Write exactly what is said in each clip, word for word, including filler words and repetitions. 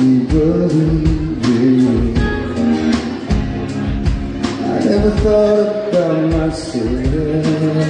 see brother, yeah. I never thought about myself,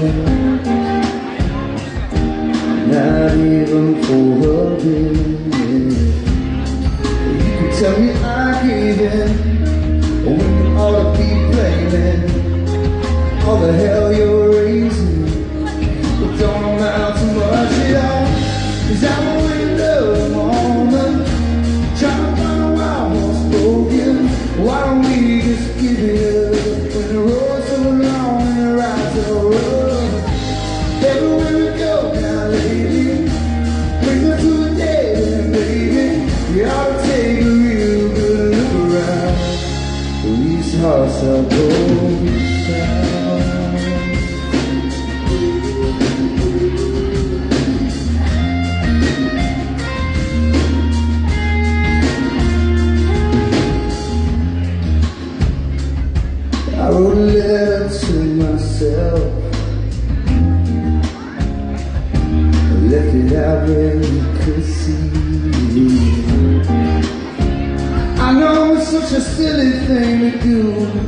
not even for a bit, yeah. You can tell me I gave in, or we can all be blaming all the hell you're raising. It don't amount to much at all, 'cause I'm only in love moment, trying to find a wild horse broken. Why don't we just give it up when the road's so long and the ride's so rough? Everywhere we go now lately brings us to a dead end, baby. We ought to take a real good look around. These hearts are broken down. I wrote a letter to myself, left it out where you could see. I know it's such a silly thing to do,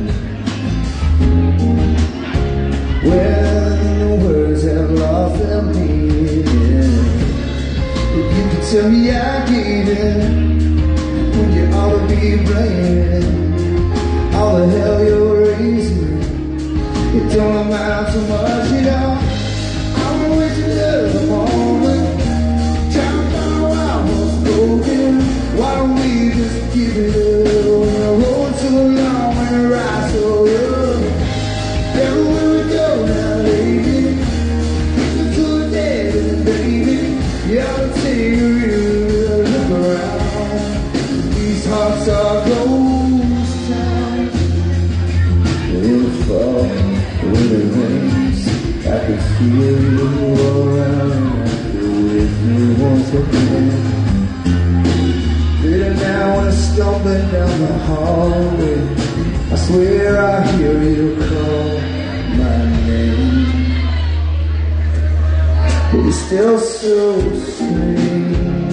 when the words have lost their meaning. If you could tell me I gave in, when you ought to be blaming all the hell you're raising. It don't amount to much at all. I'm always in love a moment, trying to find a wild horse broken. Why don't we just give it up when the road's so long and the ride's so rough? Everywhere we go now, lady, listen to a dead end, baby. You ought to take a real look around. These hearts are ghost towns. In the fall, when it rains, I can feel you all around. I feel with you once again. Later now when I'm stumbling down the hallway, I swear I hear you call my name. But it's still so strange.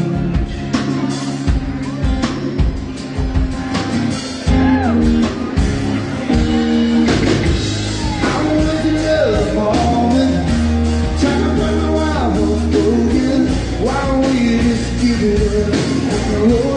Why don't we just give it up?